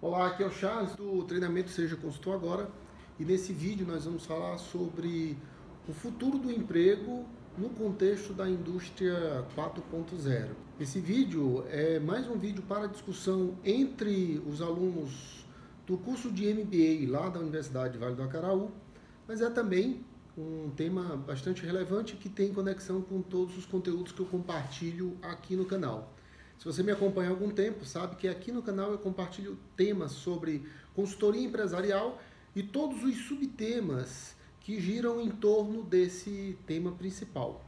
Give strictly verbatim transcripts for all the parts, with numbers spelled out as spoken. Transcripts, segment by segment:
Olá, aqui é o Charles do treinamento Seja Consultor Agora, e nesse vídeo nós vamos falar sobre o futuro do emprego no contexto da indústria quatro ponto zero. Esse vídeo é mais um vídeo para discussão entre os alunos do curso de M B A lá da Universidade Vale do Acaraú, mas é também um tema bastante relevante que tem conexão com todos os conteúdos que eu compartilho aqui no canal. Se você me acompanha há algum tempo, sabe que aqui no canal eu compartilho temas sobre consultoria empresarial e todos os subtemas que giram em torno desse tema principal.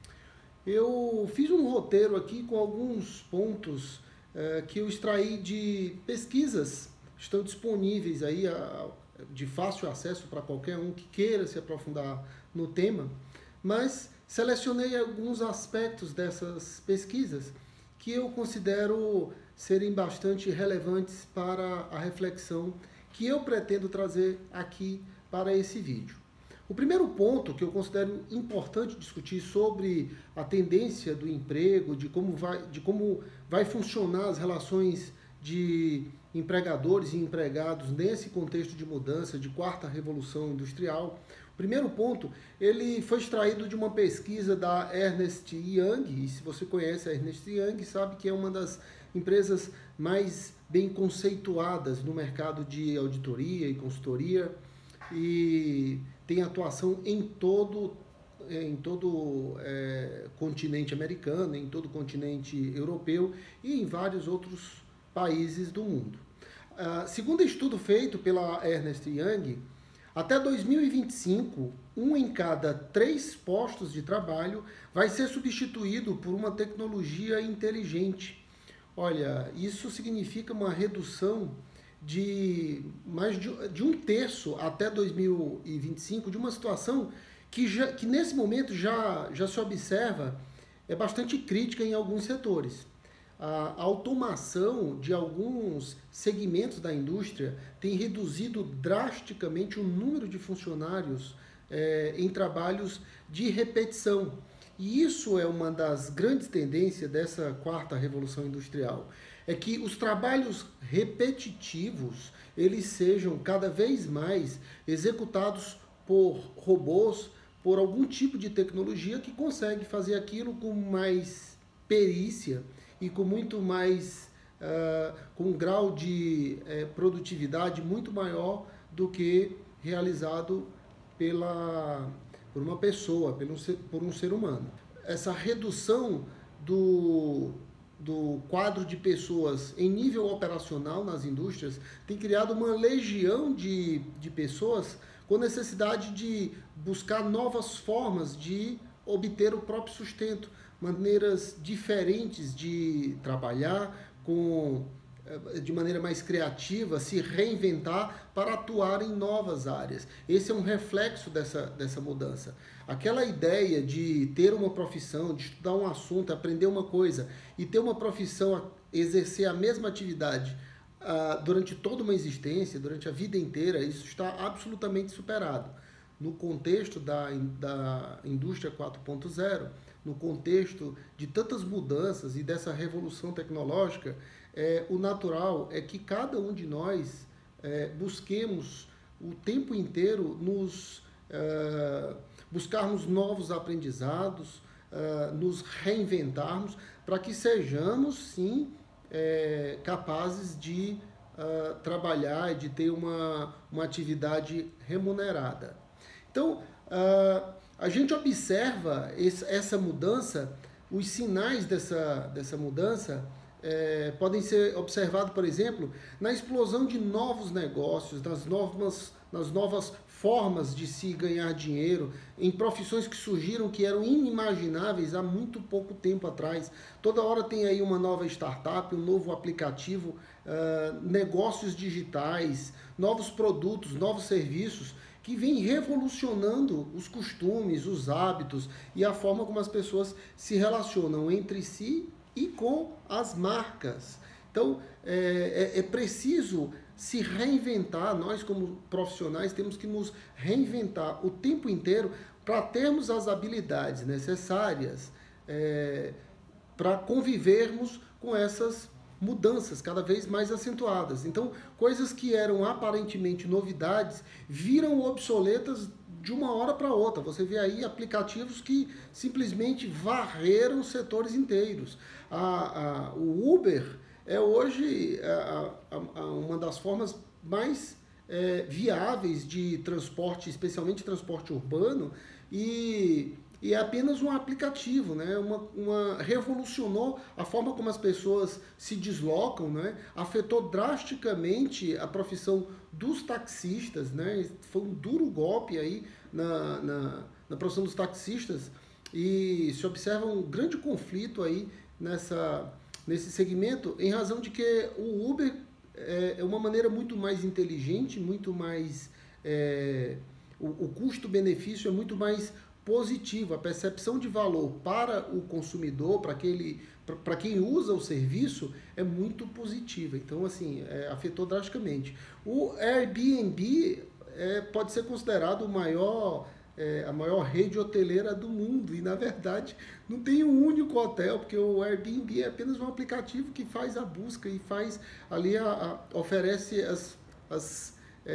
Eu fiz um roteiro aqui com alguns pontos eh, que eu extraí de pesquisas, estão disponíveis aí a, de fácil acesso para qualquer um que queira se aprofundar no tema, mas selecionei alguns aspectos dessas pesquisas que eu considero serem bastante relevantes para a reflexão que eu pretendo trazer aqui para esse vídeo. O primeiro ponto que eu considero importante discutir sobre a tendência do emprego, de como vai, de como vai funcionar as relações de empregadores e empregados nesse contexto de mudança, de quarta revolução industrial. O primeiro ponto, ele foi extraído de uma pesquisa da Ernst Young, e se você conhece a Ernst Young, sabe que é uma das empresas mais bem conceituadas no mercado de auditoria e consultoria, e tem atuação em todo em todo é, continente americano, em todo o continente europeu e em vários outros países do mundo. Uh, segundo estudo feito pela Ernst Young, até dois mil e vinte e cinco, um em cada três postos de trabalho vai ser substituído por uma tecnologia inteligente. Olha, isso significa uma redução de mais de, de um terço até dois mil e vinte e cinco, de uma situação que, já, que nesse momento já, já se observa é bastante crítica em alguns setores. A automação de alguns segmentos da indústria tem reduzido drasticamente o número de funcionários é, em trabalhos de repetição. E isso é uma das grandes tendências dessa quarta revolução industrial, é que os trabalhos repetitivos eles sejam cada vez mais executados por robôs, por algum tipo de tecnologia que consegue fazer aquilo com mais perícia e com muito mais, uh, com um grau de uh, produtividade muito maior do que realizado pela, por uma pessoa, por um ser, por um ser humano. Essa redução do, do quadro de pessoas em nível operacional nas indústrias tem criado uma legião de, de pessoas com necessidade de buscar novas formas de obter o próprio sustento, maneiras diferentes de trabalhar, com, de maneira mais criativa, se reinventar para atuar em novas áreas. Esse é um reflexo dessa, dessa mudança. Aquela ideia de ter uma profissão, de estudar um assunto, aprender uma coisa e ter uma profissão, exercer a mesma atividade uh, durante toda uma existência, durante a vida inteira, isso está absolutamente superado. No contexto da, da indústria quatro ponto zero, no contexto de tantas mudanças e dessa revolução tecnológica, é, o natural é que cada um de nós é, busquemos o tempo inteiro nos é, buscarmos novos aprendizados, é, nos reinventarmos para que sejamos sim é, capazes de é, trabalhar e de ter uma, uma atividade remunerada. Então, uh, a gente observa esse, essa mudança, os sinais dessa, dessa mudança é, podem ser observados, por exemplo, na explosão de novos negócios, nas novas, nas novas formas de se ganhar dinheiro, em profissões que surgiram que eram inimagináveis há muito pouco tempo atrás. Toda hora tem aí uma nova startup, um novo aplicativo, uh, negócios digitais, novos produtos, novos serviços, que vem revolucionando os costumes, os hábitos e a forma como as pessoas se relacionam entre si e com as marcas. Então, é, é, é preciso se reinventar, nós como profissionais temos que nos reinventar o tempo inteiro para termos as habilidades necessárias é, para convivermos com essas mudanças cada vez mais acentuadas. Então, coisas que eram aparentemente novidades viram obsoletas de uma hora para outra. Você vê aí aplicativos que simplesmente varreram setores inteiros. A, a, o Uber é hoje a, a, a uma das formas mais é, viáveis de transporte, especialmente transporte urbano, e, e é apenas um aplicativo, né? uma, uma, revolucionou a forma como as pessoas se deslocam, né? Afetou drasticamente a profissão dos taxistas, né? Foi um duro golpe aí na, na, na profissão dos taxistas, e se observa um grande conflito aí nessa, nesse segmento, em razão de que o Uber é uma maneira muito mais inteligente, muito mais... É, o, o custo-benefício é muito mais positivo, a percepção de valor para o consumidor, para aquele, para quem usa o serviço, é muito positiva. Então, assim, é, afetou drasticamente. O Airbnb é, pode ser considerado o maior... É a maior rede hoteleira do mundo, e na verdade não tem um único hotel, porque o Airbnb é apenas um aplicativo que faz a busca e faz ali a, a, oferece as, as,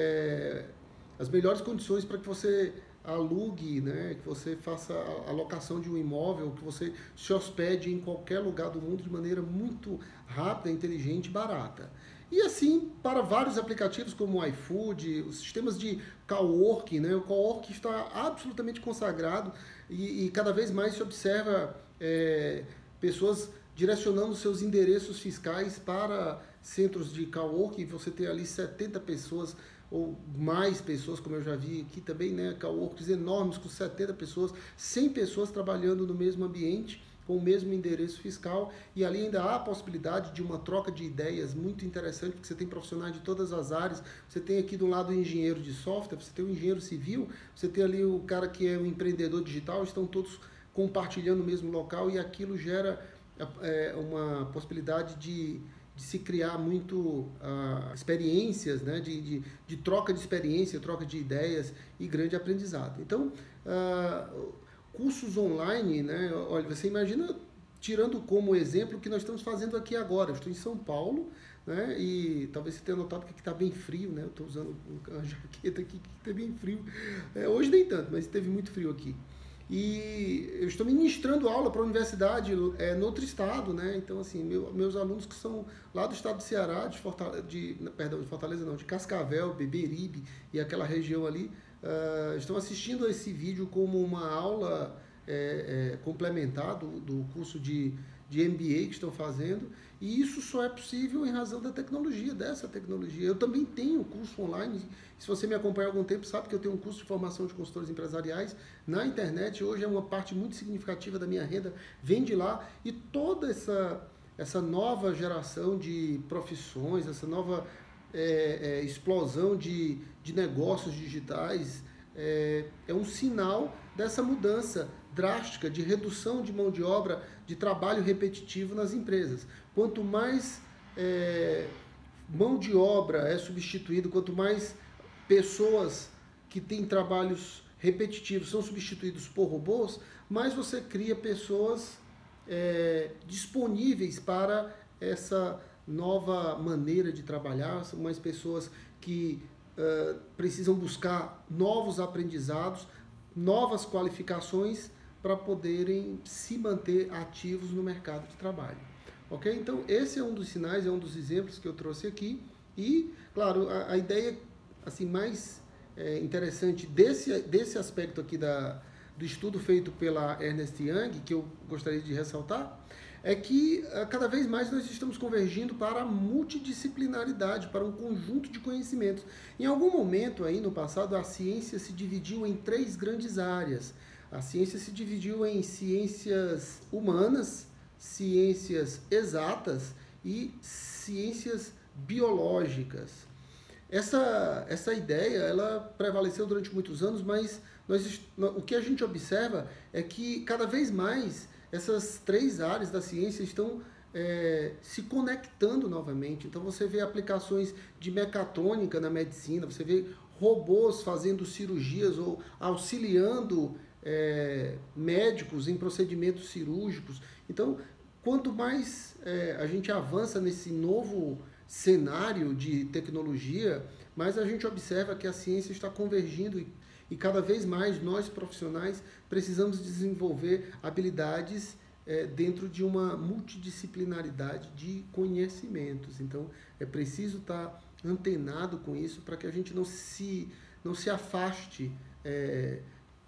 é, as melhores condições para que você alugue, né, que você faça a locação de um imóvel, que você se hospede em qualquer lugar do mundo de maneira muito rápida, inteligente e barata. E assim, para vários aplicativos como o iFood, os sistemas de coworking, né? O coworking está absolutamente consagrado, e, e cada vez mais se observa é, pessoas direcionando seus endereços fiscais para centros de coworking. Você tem ali setenta pessoas ou mais pessoas, como eu já vi aqui também, né? Coworkings enormes com setenta pessoas, cem pessoas trabalhando no mesmo ambiente, com o mesmo endereço fiscal, e ali ainda há a possibilidade de uma troca de ideias muito interessante, porque você tem profissionais de todas as áreas. Você tem aqui do lado o engenheiro de software, você tem o engenheiro civil, você tem ali o cara que é um empreendedor digital, estão todos compartilhando o mesmo local, e aquilo gera é, uma possibilidade de, de se criar muito uh, experiências, né? de, de, de troca de experiência, troca de ideias e grande aprendizado. Então, uh, cursos online, né? Olha, você imagina, tirando como exemplo o que nós estamos fazendo aqui agora. Eu estou em São Paulo, né? E talvez você tenha notado que aqui está bem frio, né? Eu estou usando uma jaqueta aqui que está bem frio. É, hoje nem tanto, mas teve muito frio aqui. E eu estou ministrando aula para a universidade é, no outro estado, né? Então, assim, meu, meus alunos que são lá do estado do Ceará, de Fortaleza, de, perdão, de Fortaleza não, de Cascavel, Beberibe e aquela região ali, Uh, estão assistindo a esse vídeo como uma aula é, é, complementar do, do curso de, de M B A que estão fazendo, e isso só é possível em razão da tecnologia, dessa tecnologia. Eu também tenho curso online, se você me acompanha há algum tempo sabe que eu tenho um curso de formação de consultores empresariais na internet. Hoje é uma parte muito significativa da minha renda, vem de lá, e toda essa, essa nova geração de profissões, essa nova É, é, explosão de, de negócios digitais é, é um sinal dessa mudança drástica de redução de mão de obra, de trabalho repetitivo nas empresas. Quanto mais é, mão de obra é substituído, quanto mais pessoas que têm trabalhos repetitivos são substituídos por robôs, mais você cria pessoas é, disponíveis para essa nova maneira de trabalhar. São mais pessoas que uh, precisam buscar novos aprendizados, novas qualificações para poderem se manter ativos no mercado de trabalho. Ok? Então, esse é um dos sinais, é um dos exemplos que eu trouxe aqui. E, claro, a, a ideia assim, mais é, interessante desse, desse aspecto aqui da, do estudo feito pela Ernst Young, que eu gostaria de ressaltar, é que cada vez mais nós estamos convergindo para a multidisciplinaridade, para um conjunto de conhecimentos. Em algum momento aí no passado, a ciência se dividiu em três grandes áreas. A ciência se dividiu em ciências humanas, ciências exatas e ciências biológicas. Essa, essa ideia ela prevaleceu durante muitos anos, mas nós, o que a gente observa é que cada vez mais essas três áreas da ciência estão é, se conectando novamente. Então você vê aplicações de mecatrônica na medicina, você vê robôs fazendo cirurgias ou auxiliando é, médicos em procedimentos cirúrgicos. Então, quanto mais é, a gente avança nesse novo cenário de tecnologia, mais a gente observa que a ciência está convergindo e, e cada vez mais nós profissionais precisamos desenvolver habilidades é, dentro de uma multidisciplinaridade de conhecimentos. Então é preciso estar antenado com isso para que a gente não se, não se afaste, é,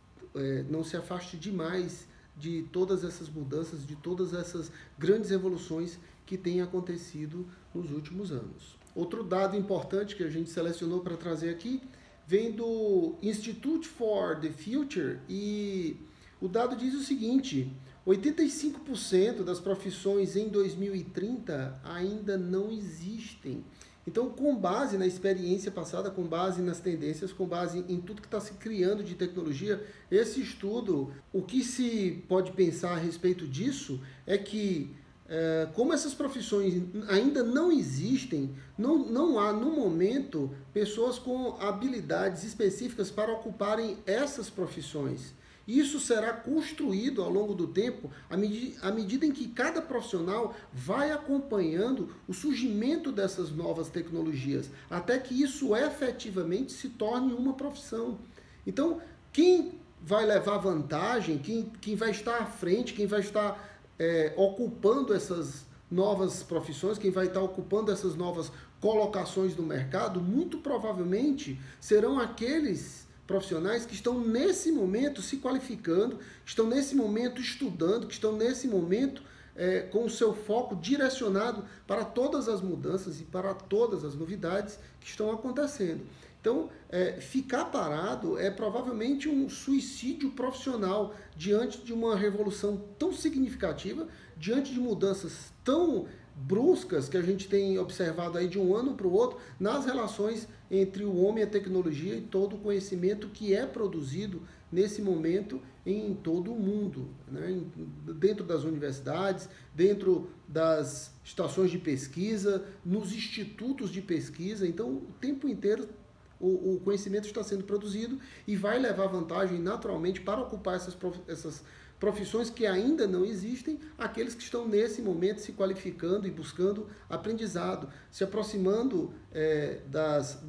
é, não se afaste demais de todas essas mudanças, de todas essas grandes evoluções que têm acontecido nos últimos anos. Outro dado importante que a gente selecionou para trazer aqui vem do Institute for the Future e o dado diz o seguinte: oitenta e cinco por cento das profissões em dois mil e trinta ainda não existem. Então, com base na experiência passada, com base nas tendências, com base em tudo que está se criando de tecnologia, esse estudo, o que se pode pensar a respeito disso é que, é, como essas profissões ainda não existem, não, não há, no momento, pessoas com habilidades específicas para ocuparem essas profissões. Isso será construído ao longo do tempo, à, medi à medida em que cada profissional vai acompanhando o surgimento dessas novas tecnologias, até que isso efetivamente se torne uma profissão. Então, quem vai levar vantagem, quem, quem vai estar à frente, quem vai estar é, ocupando essas novas profissões, quem vai estar ocupando essas novas colocações no mercado, muito provavelmente serão aqueles profissionais que estão nesse momento se qualificando, estão nesse momento estudando, que estão nesse momento é, com o seu foco direcionado para todas as mudanças e para todas as novidades que estão acontecendo. Então, é, ficar parado é provavelmente um suicídio profissional diante de uma revolução tão significativa, diante de mudanças tão bruscas que a gente tem observado aí de um ano para o outro nas relações entre o homem e a tecnologia e todo o conhecimento que é produzido nesse momento em todo o mundo, né? Dentro das universidades, dentro das estações de pesquisa, nos institutos de pesquisa. Então, o tempo inteiro o, o conhecimento está sendo produzido e vai levar vantagem naturalmente para ocupar essas, essas profissões que ainda não existem, aqueles que estão nesse momento se qualificando e buscando aprendizado, se aproximando é, das,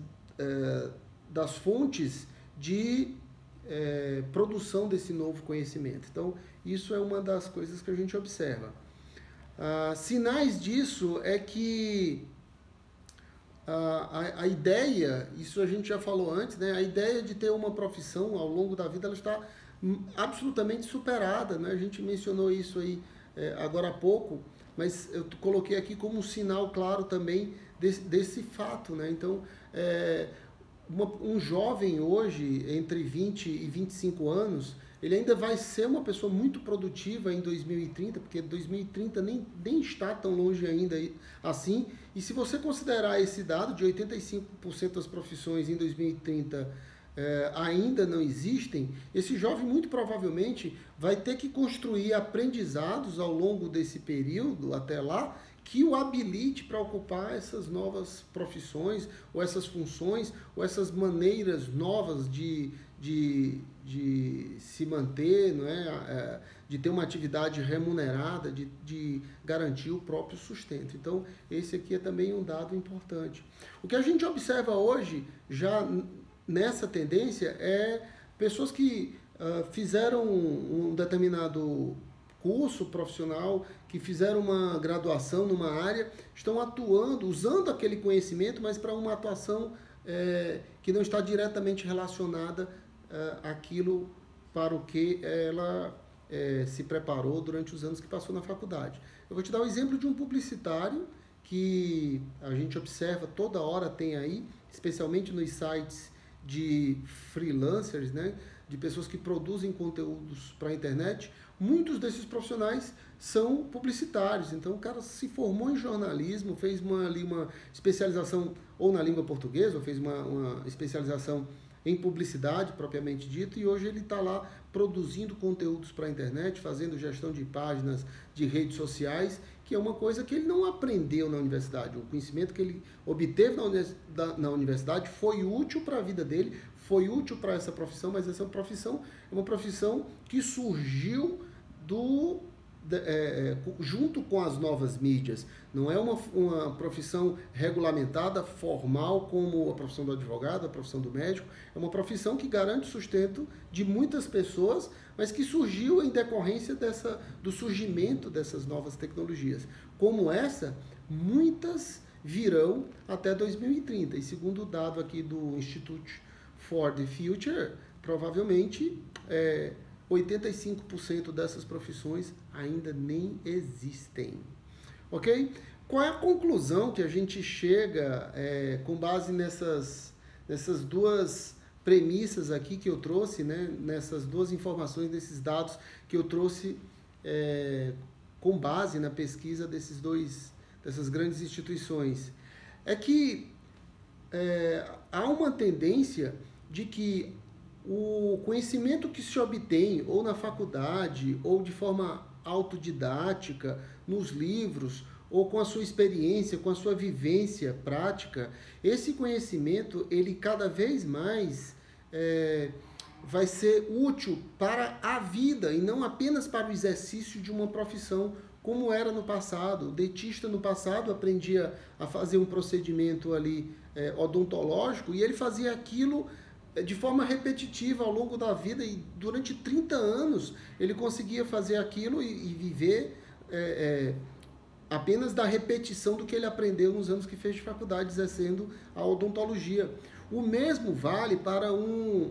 é, das fontes de é, produção desse novo conhecimento. Então, isso é uma das coisas que a gente observa. Ah, sinais disso é que a, a, a ideia, isso a gente já falou antes, né? A ideia de ter uma profissão ao longo da vida, ela está absolutamente superada, né? A gente mencionou isso aí é, agora há pouco, mas eu coloquei aqui como um sinal claro também desse, desse fato, né? Então, é, uma, um jovem hoje, entre vinte e vinte e cinco anos, ele ainda vai ser uma pessoa muito produtiva em dois mil e trinta, porque dois mil e trinta nem, nem está tão longe ainda assim, e se você considerar esse dado de oitenta e cinco por cento das profissões em dois mil e trinta É, ainda não existem, esse jovem muito provavelmente vai ter que construir aprendizados ao longo desse período até lá que o habilite para ocupar essas novas profissões ou essas funções ou essas maneiras novas de, de, de se manter, não é? É, de ter uma atividade remunerada, de, de garantir o próprio sustento. Então, esse aqui é também um dado importante. O que a gente observa hoje, já nessa tendência, é pessoas que uh, fizeram um determinado curso profissional, que fizeram uma graduação numa área, estão atuando, usando aquele conhecimento, mas para uma atuação é, que não está diretamente relacionada uh, àquilo para o que ela é, se preparou durante os anos que passou na faculdade. Eu vou te dar o exemplo de um publicitário que a gente observa toda hora, tem aí, especialmente nos sites de freelancers, né, de pessoas que produzem conteúdos para a internet. Muitos desses profissionais são publicitários. Então o cara se formou em jornalismo, fez uma, ali uma especialização ou na língua portuguesa, ou fez uma, uma especialização em publicidade, propriamente dito, e hoje ele está lá produzindo conteúdos para a internet, fazendo gestão de páginas de redes sociais, que é uma coisa que ele não aprendeu na universidade. O conhecimento que ele obteve na universidade foi útil para a vida dele, foi útil para essa profissão, mas essa profissão é uma profissão que surgiu do, é, junto com as novas mídias. Não é uma, uma profissão regulamentada, formal, como a profissão do advogado, a profissão do médico. É uma profissão que garante o sustento de muitas pessoas, mas que surgiu em decorrência dessa, do surgimento dessas novas tecnologias. Como essa, muitas virão até dois mil e trinta. E segundo o dado aqui do Institute for the Future, provavelmente é, oitenta e cinco por cento dessas profissões ainda nem existem. Ok? Qual é a conclusão que a gente chega é, com base nessas, nessas duas premissas aqui que eu trouxe, né? Nessas duas informações, desses dados que eu trouxe é, com base na pesquisa desses dois, dessas grandes instituições? É que é, há uma tendência de que o conhecimento que se obtém ou na faculdade ou de forma autodidática, nos livros, ou com a sua experiência, com a sua vivência prática, esse conhecimento, ele cada vez mais é, vai ser útil para a vida e não apenas para o exercício de uma profissão, como era no passado. O dentista no passado aprendia a fazer um procedimento ali é, odontológico e ele fazia aquilo de forma repetitiva ao longo da vida e durante trinta anos ele conseguia fazer aquilo e, e viver é, é, apenas da repetição do que ele aprendeu nos anos que fez de faculdade exercendo a odontologia. O mesmo vale para um,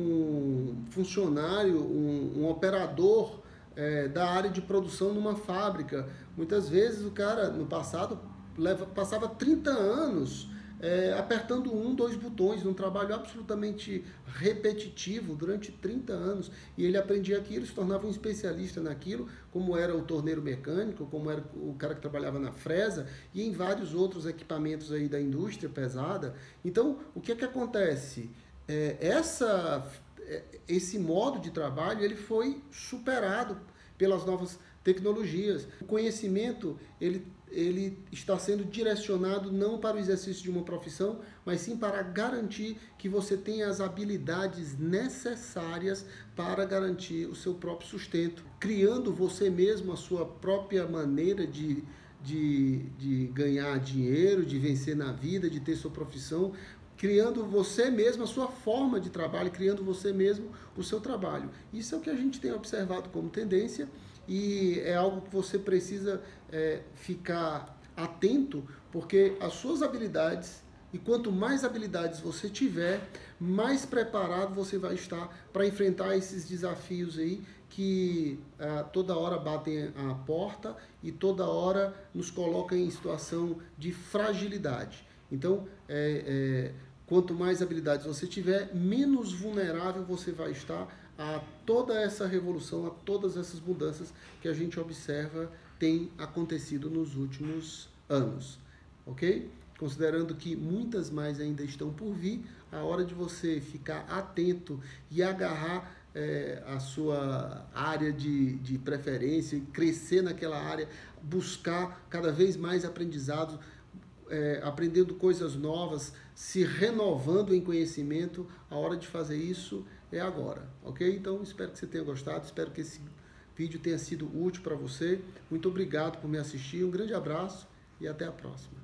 um funcionário, um, um operador é, da área de produção numa fábrica. Muitas vezes o cara no passado leva, passava trinta anos É, apertando um, dois botões, num trabalho absolutamente repetitivo durante trinta anos, e ele aprendia aquilo, se tornava um especialista naquilo, como era o torneiro mecânico, como era o cara que trabalhava na fresa, e em vários outros equipamentos aí da indústria pesada. Então, o que é que acontece? É, essa, esse modo de trabalho ele foi superado pelas novas tecnologias. O conhecimento ele, ele está sendo direcionado não para o exercício de uma profissão, mas sim para garantir que você tenha as habilidades necessárias para garantir o seu próprio sustento, criando você mesmo a sua própria maneira de, de, de ganhar dinheiro, de vencer na vida, de ter sua profissão, criando você mesmo a sua forma de trabalho, criando você mesmo o seu trabalho. Isso é o que a gente tem observado como tendência, e é algo que você precisa é, ficar atento, porque as suas habilidades, e quanto mais habilidades você tiver, mais preparado você vai estar para enfrentar esses desafios aí que ah, toda hora batem a porta e toda hora nos colocam em situação de fragilidade. Então, é, é, quanto mais habilidades você tiver, menos vulnerável você vai estar a toda essa revolução, a todas essas mudanças que a gente observa tem acontecido nos últimos anos, ok? Considerando que muitas mais ainda estão por vir, a hora de você ficar atento e agarrar é, a sua área de, de preferência e crescer naquela área, buscar cada vez mais aprendizados, É, aprendendo coisas novas, se renovando em conhecimento, a hora de fazer isso é agora, ok? Então, espero que você tenha gostado, espero que esse vídeo tenha sido útil para você. Muito obrigado por me assistir, um grande abraço e até a próxima.